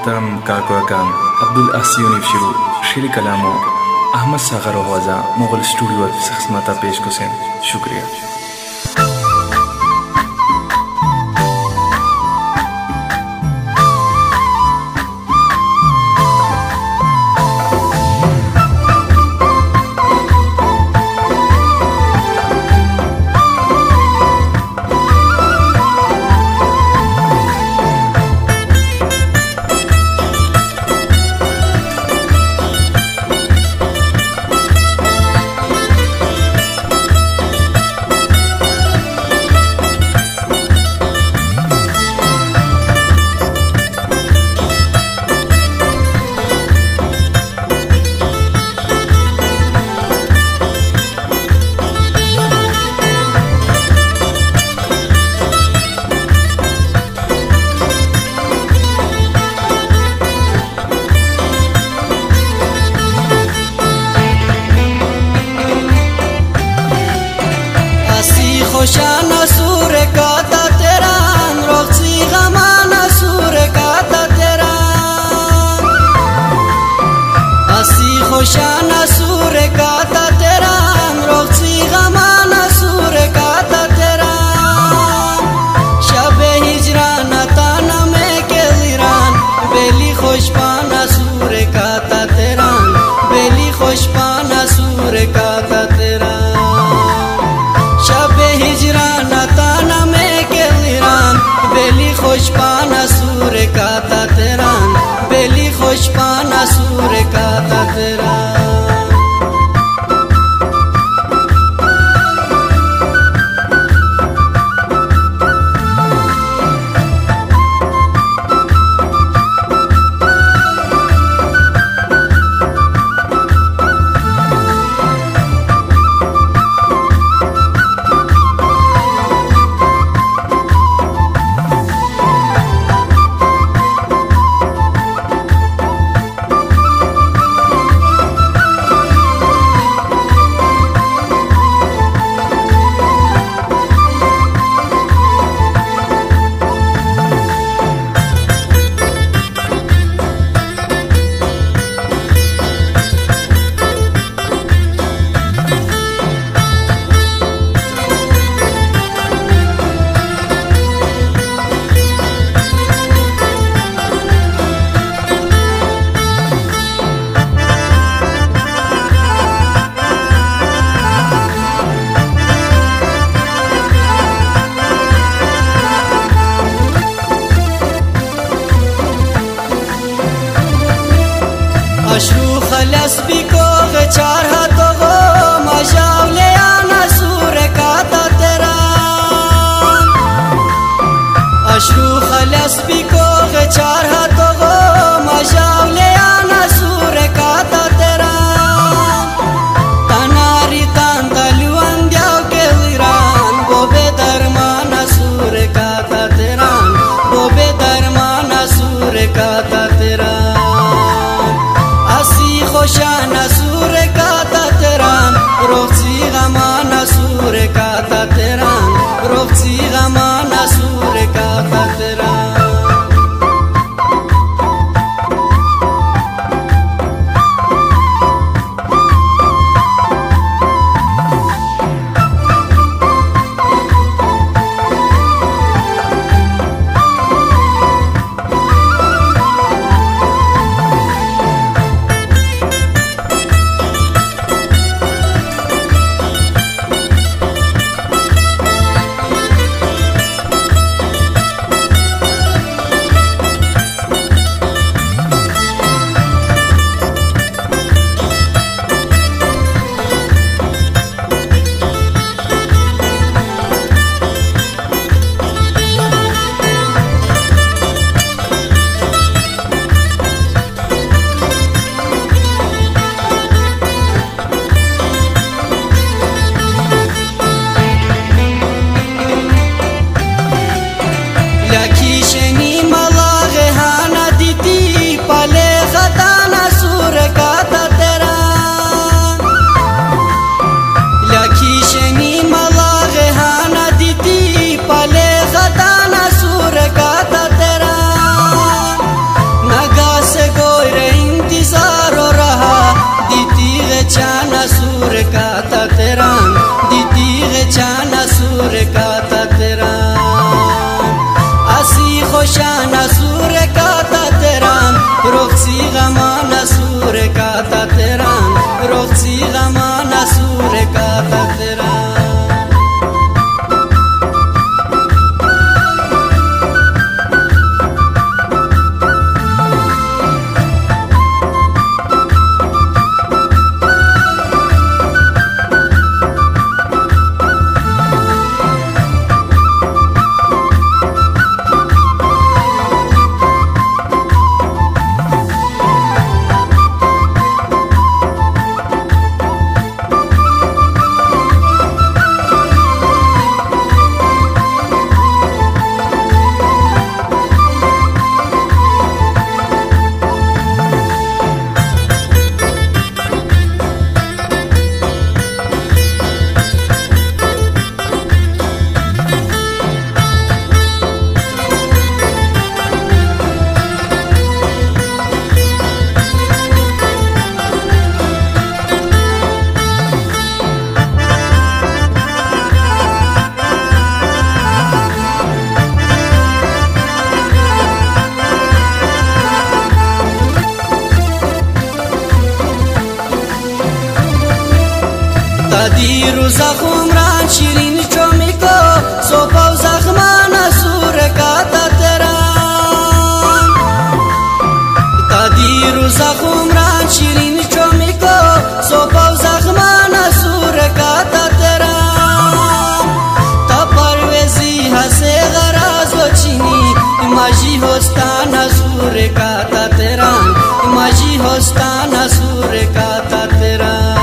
محترم کارگوکان عبدالاسیونی شروع شیری کلامو احمد ساغر آوازا مغل اسٹوڈیو خدمت پیش کسین شکریہ. خوشانا سور کاتا تیران روخسی غمانا سور کاتا تیران اسی خوشانا سور کاتا تیران روخسی غمانا سور کاتا تیران شب ہجران تانا میں کے زیران بیلی خوش پانا سور کاتا تیران بیلی خوش پانا سور کاتا تیران تانا میں کے لیران بیلی خوش پانا سور کاتا تیران بیلی خوش پانا سور کاتا تیران. اشرو خلص بیکو غچار ہاتھو گو مجاو لے آنا سور کاتا تیران اشرو خلص بیکو غچار ہاتھو گو مجاو لے آنا سور کاتا تیران تناری تان تلوان دیاو کے غیران وہ بے درمانا سور کاتا تیران وہ بے درمانا سور کاتا تیران خوشانا سور کاتا تیران روخسی غمانا سور کاتا تیران روخسی غمانا سور کاتا تیران. roxi gamana sure kata teran roxi gamana sure kata teran دیرو زخم ران شیرین چومیکو سوپاو زخمان سورکاتا تران تا دیرو زخم ران شیرین چومیکو سوپاو زخمان سورکاتا تران تا پرویزی حسه غراز و چینی ماجی هستان سورکاتا تران ماجی هستان سورکاتا تران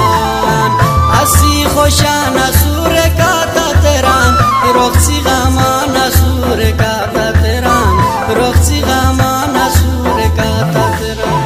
asi khoshana sure kata teran roxi gamana sure kata teran roxi gamana sure kata teran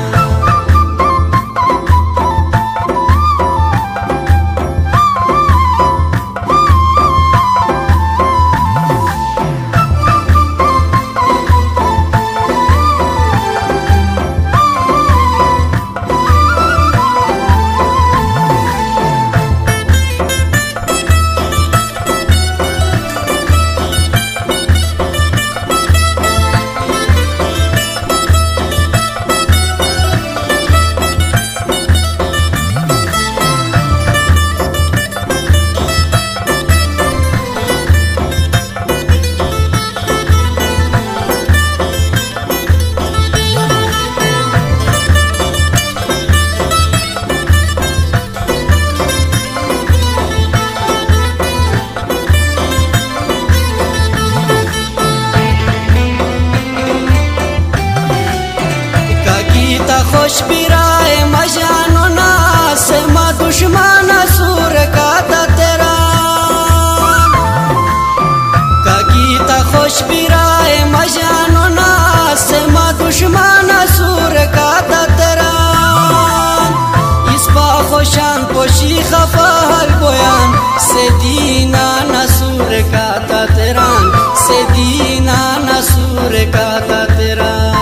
خوش بیرائے مجانو ناس ما دشمن سور کاتا تیران کاگیتا خوش بیرائے مجانو ناس ما دشمن سور کاتا تیران اس پا خوشان پوشی خفال بویان سیدینا نسور کاتا تیران سیدینا نسور کاتا تیران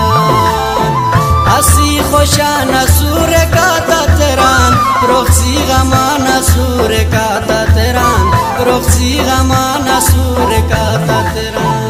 asi khoshana sure kata teran roxi gamana sure kata teran roxi gamana sure kata teran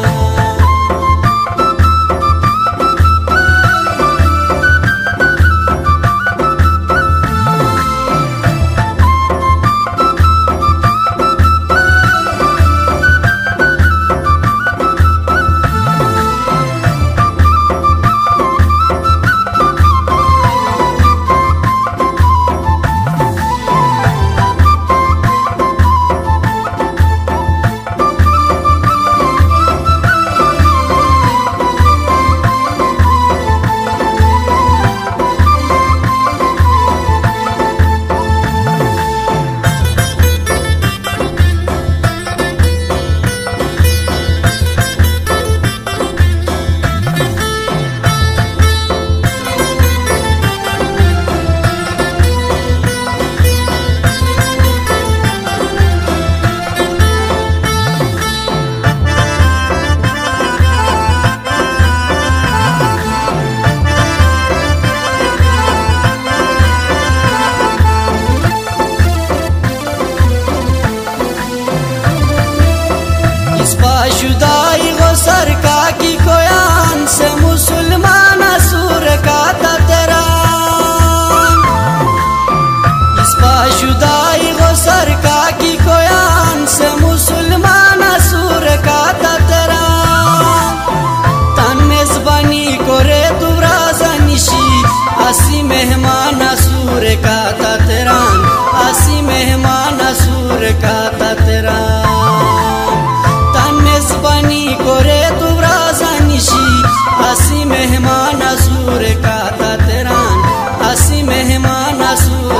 नसूर